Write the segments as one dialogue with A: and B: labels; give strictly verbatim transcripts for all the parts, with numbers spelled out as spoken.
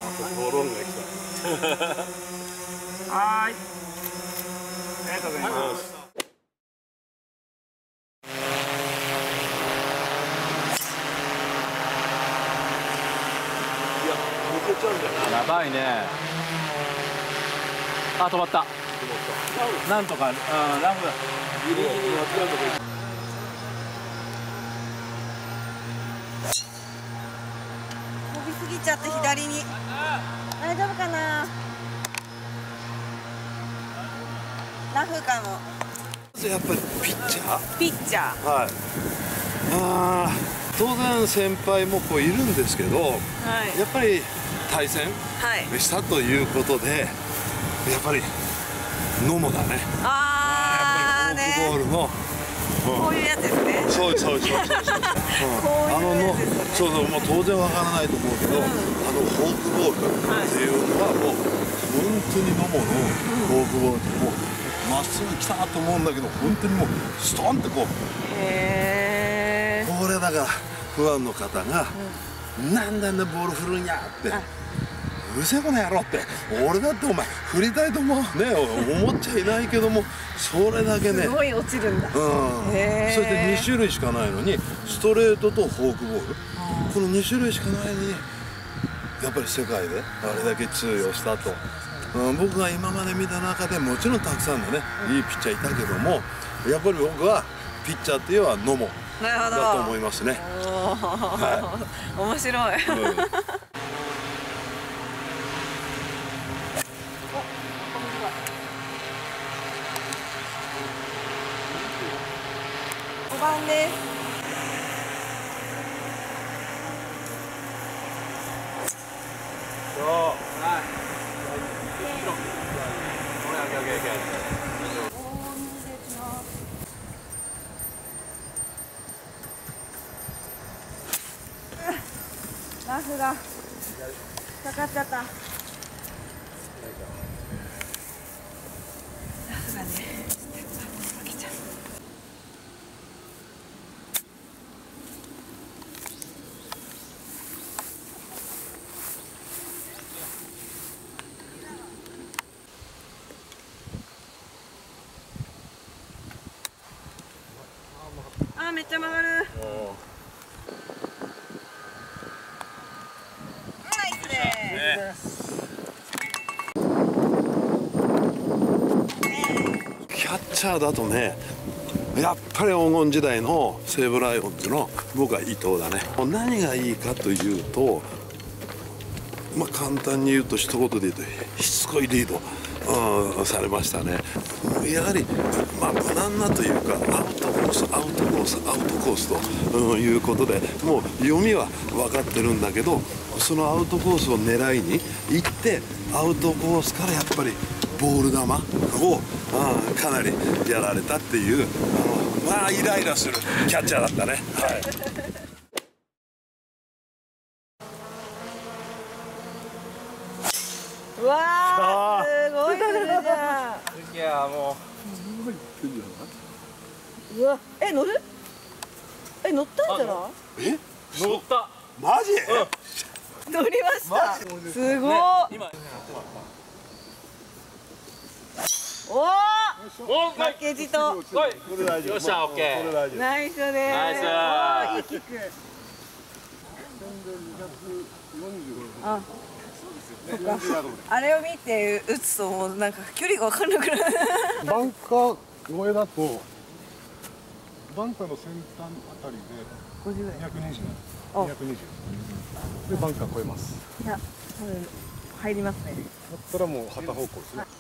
A: ドローンが来た。はーい。ありがとうございます。いや、抜けちゃうんじゃない？
B: やばいね。あ、止まった。なんとか、うん、ラフ。ギリギリ。
C: 飛びすぎちゃって左に。大丈夫かな。ラフかも。
D: やっぱりピッチャー。
C: ピッチャー。
D: はい。ああ、当然先輩もこういるんですけど、はい、やっぱり対戦したということで、はい、やっぱり野茂だね。
C: ああ、ね。
D: フォークボールの。
C: こういうやつですね。
D: そうそうそうそうそう。あのの、そうそう、もう当然わからないと思うけど、あのフォークボールっていうのはもう本当に野茂のフォークボールってもうまっすぐ来たと思うんだけど、本当にもうストンってこう。へえ。これだからファンの方がなんであんなボール振るんやって。うるせえこの野郎って、俺だってお前振りたいと思うね思っちゃいないけども、それだけね
C: すごい落ちるんだ。うん、
D: そしてに種類しかないのにストレートとフォークボール、このに種類しかないのにやっぱり世界であれだけ通用したと、うん、僕が今まで見た中でもちろんたくさんのねいいピッチャーいたけども、やっぱり僕はピッチャーっていうのは野茂だと思いますね。はい、
C: 面白い。うんごばんです。
A: そう。はい。
C: ラフがかかっちゃった。ラフがね。あ、めっちゃ曲がる。ナイスです。
D: キャッチャーだとね、やっぱり黄金時代の西武ライオンズの僕は伊藤だね。何がいいかというと、まあ簡単に言うと一言で言うとしつこいリード、うん、されましたね。やはり、まあ、無難なというかアウトコースアウトコースアウトコースと、うん、いうことでもう読みは分かってるんだけど、そのアウトコースを狙いに行ってアウトコースからやっぱりボール球を、うん、かなりやられたっていう、うん、まあイライラするキャッチャーだったね。はい。
C: うわー、すごいじゃん。
A: いやも
C: う。うわ、え、乗る？え、乗ったんじゃない？
D: え、
A: 乗った。
D: マジ？
C: うん、乗りました。すごい。今。おお。負けじと。よ
A: っしゃ、オッケー。
C: ナイスです。
A: ナイス。
C: いいキック。あ。あれを見て打つともうなんか距離が分かんなくなる。
E: バンカー越えだとバンカーの先端あたりでにひゃくにじゅう、にひゃくにじゅうでバンカー越えます。
C: いや、多分入りますね。
E: だったらもう旗方向ですね。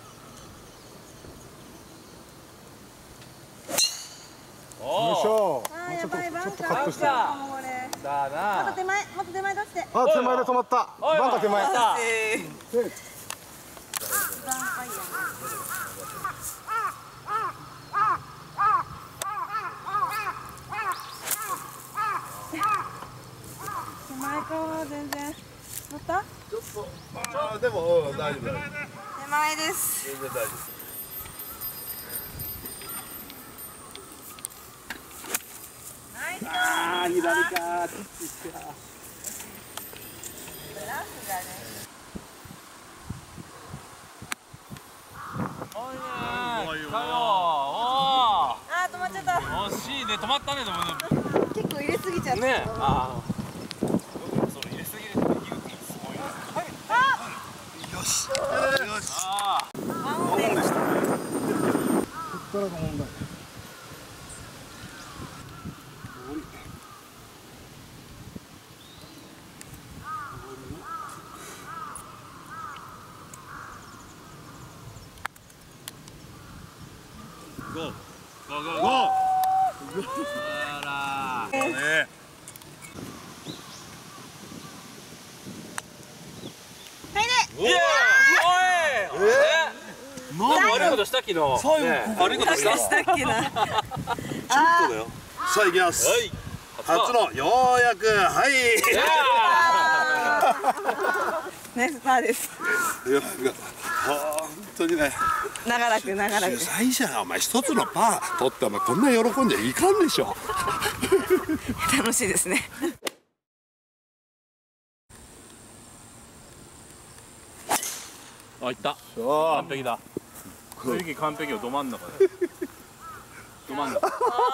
E: よいしょ。
C: あ、やばい、バンカー。
E: ちょっとカットして。
A: だな。
C: もっと手前、もっと手前出して。
E: あ、手前で止まった。バンカー手前。
C: 手前か、全然。乗った？
D: ちょっと、ああ、でも、大丈夫。
C: 手前です。
D: 全然大丈夫。
A: ああ、左か。
C: あー止まっちゃった。
B: 惜しいね、止まったね、でもね。
C: 結構入れすぎちゃった。
B: ね、ああ。
A: それ入れすぎるって言うってすごいな。
D: よし。よし。
B: ああ。
C: ワンオンでした。
E: こっからが問題。
A: ゴーゴーゴーゴー。あら。ね。
B: いやおい。え？なん悪いことした昨日。悪いことした
C: したっけな。
D: ちょっとだよ。さあ行きます。
B: はい。
D: 初のようやくはい。
C: ナイスパーです。
D: いや本当にね。
C: 長らく長らく。
D: 主催者がお前一つのパー取ってお前こんな喜んじゃいかんでしょ。
C: 楽しいですね。
B: あ、いった。完璧だ。正直完璧よ、ど真ん中で。ど真ん中。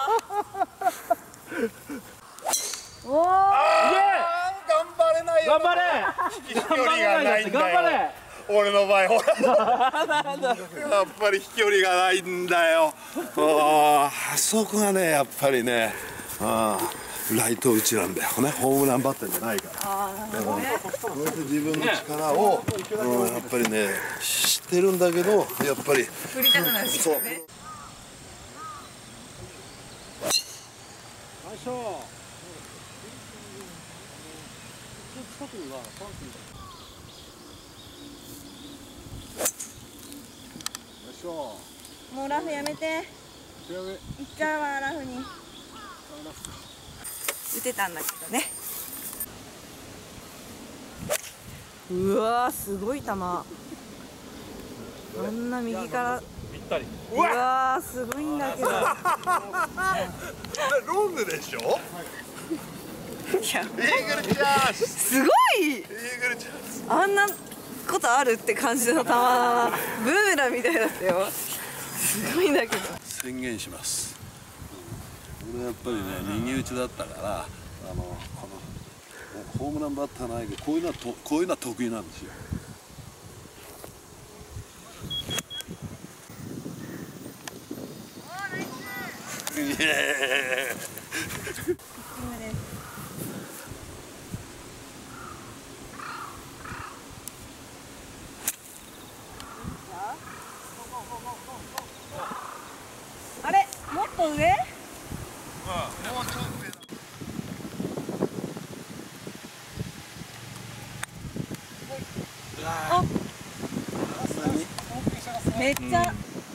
C: おお。
D: 頑張れないよ。
B: 頑張れ。
D: 飛距離がないんだよ。
B: 頑張れ。
D: 俺の場合ほら。やっぱり飛距離がないんだよ。あそこがねやっぱりね、あライト打ちなんだよね。ホームランバッターじゃないから。こうやって自分の力を、うん、やっぱりね知ってるんだけどやっぱり
C: 振りたくなるんですよね。もうラフやめて。一回はラフに打てたんだけどね。うわーすごい球。あんな右から
B: ぴったり。
C: うわーすごいんだけど。
D: ロングでしょ。
C: いや
D: イーグルチャンス。
C: すごい。
D: イーグルチャンス。
C: あんなことあるって感じの球。ブーメランみたいだったよ。すごいんだけど。
D: 宣言します。俺やっぱりね右打ちだったからあのこのホームランバッターないけどこういうのはとこういうのは得意なんですよ。イエーイ。
C: あれもっと上？あめっちゃ、うん、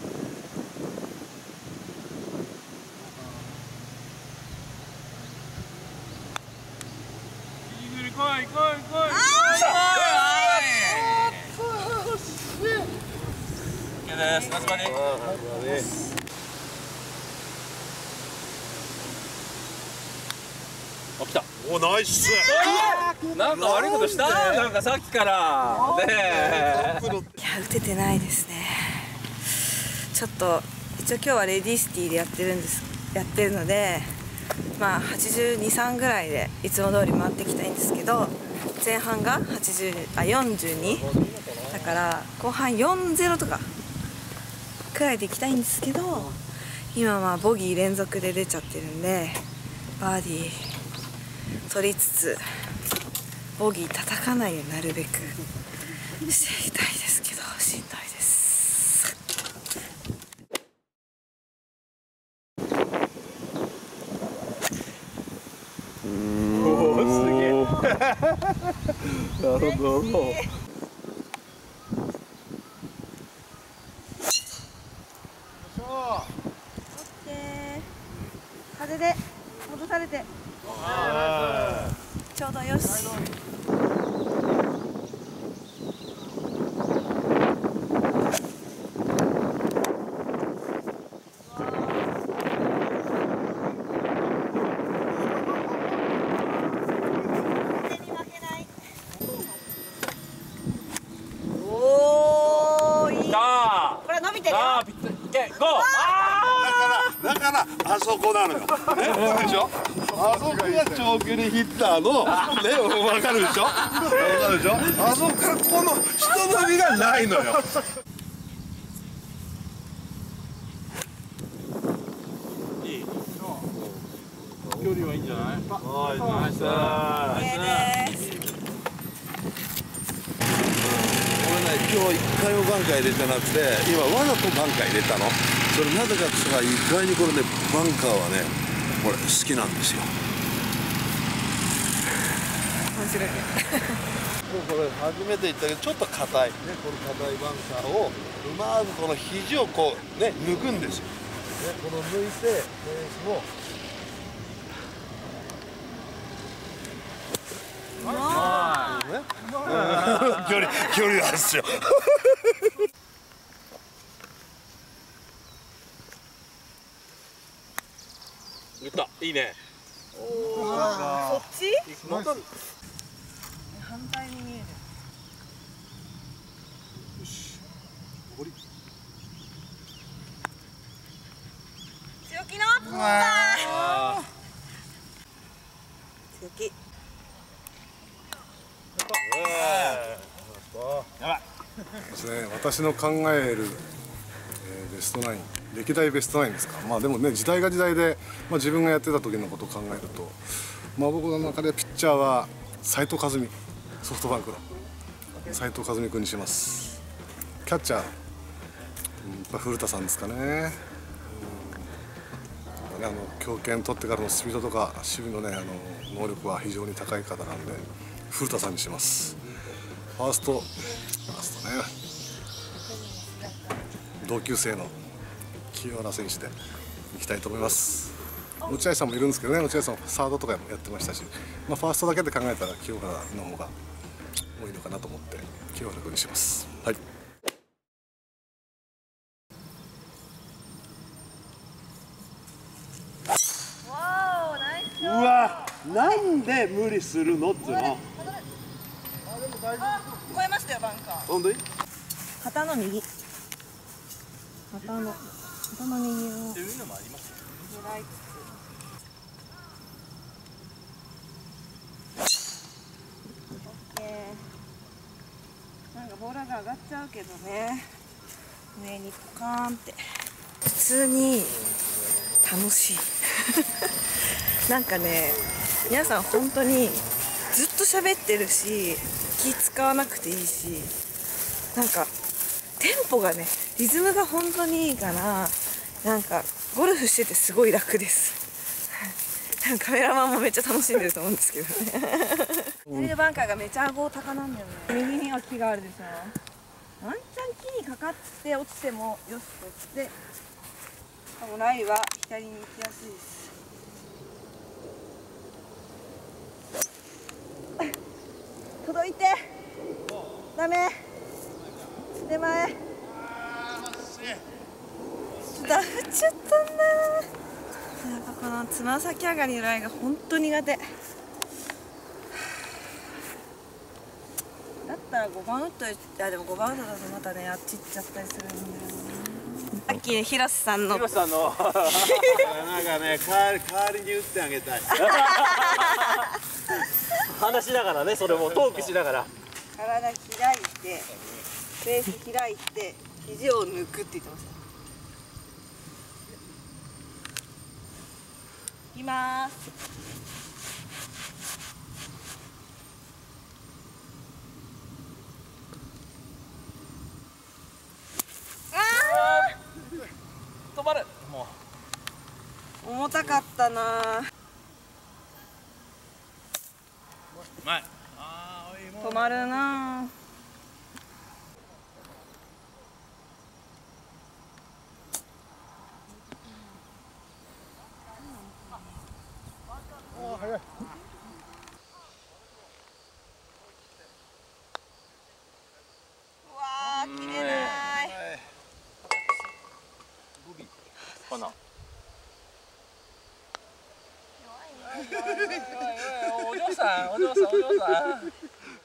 B: 来い来い来い。です。ナイスバーディー。あ、来た。
D: お、ナイス。
B: なんか悪いことした？なんかさっきからねえ。
C: いや打ててないですね。ちょっと一応今日はレディースティーでやってるんですやってるので、まあはちじゅうに、さんぐらいでいつも通り回っていきたいんですけど、前半がはちじゅうあよんじゅうにだから後半よんじゅうとかくらいでいきたいんですけど、今はボギー連続で出ちゃってるんでバーディー取りつつボギー叩かないようになるべくしていきたいですけどしんどいです。
B: おお、すげえ。なるほど。
C: 風で戻されてちょうどよし。
D: そこなのよ。ね、でしょ。あそこが長距離ヒッターのね、わかるでしょ。わかるでしょ。あそこからこの人伸びがないのよ。
B: 距離はいいんじゃない？はい、ナイス。
C: 綺麗です。
D: 俺ね、今日一回もバンカー入れてなくて、今わざとバンカー入れたの。それなぜかって言ったら、意外にこれね、バンカーはね、これ好きなんですよ。
C: 面白いね。
D: もうこれ初めて言ったけど、ちょっと硬いね、この硬いバンカーをうまくこの肘をこうね抜くんですよ。ね、この抜いてフェースを。ね、距離距離なんですよ。
B: 打った、いいね。
C: そっち？
E: ナイス。
C: 反対に見える。
E: よし。残り。
C: 強気の。強気。
E: ですね、私の考える、えー、ベストナイン、歴代ベストナインですか。まあでもね、時代が時代で、まあ、自分がやってた時のことを考えると、まあ、僕の中でピッチャーは斉藤和美、ソフトバンクの斉藤和美君にします。キャッチャー、うん、やっぱ古田さんですかね。うん、あの強肩取ってからのスピードとか守備のね、あの能力は非常に高い方なんで古田さんにします。ファースト、ファーストね、同級生の清原選手でいきたいと思います。落合さんもいるんですけどね、落合さんもサードとかもやってましたし、まあ、ファーストだけで考えたら清原の方が多いのかなと思って清原君にします。はい。
D: うわ、なんで無理するのっつうの。
C: あ、超えましたよバンカー。
D: 本当に？
C: 旗の右。旗の旗の右を。
B: っていうのもありますよ。
C: 狙いつつ。オッケー。なんかボールが上がっちゃうけどね。上にポカーンって。普通に楽しい。なんかね、皆さん本当にずっと喋ってるし、気使わなくていいし、なんかテンポがね、リズムが本当にいいから、なんかゴルフしててすごい楽です。カメラマンもめっちゃ楽しんでると思うんですけどね。左のバンカーがめちゃ顎高なんだよね。右には木があるでしょ。ワンチャン木にかかって落ちてもよしとして、多分ライは左に行きやすいです。届いてダメ手前ダフっちゃったんだ。なんかこのつま先上がりのライが本当苦手だったらごばん打っといて、あでもごばん打っただとまたねあっち行っちゃったりするんだよね。さっき広瀬さんの
B: 広瀬さんの
D: なんかね、代わり代わりに打ってあげたい。
B: 話しながらね、それもトークしながら。
C: 体開いてフェース開いて肘を抜くって言ってました。いきまーす。
B: 止まる。も
C: う重たかったなー。
B: 前。
C: 止まるなー。
E: 早い。
C: うわー、切れない。
B: かな。お嬢さん、お嬢さん、お嬢さん。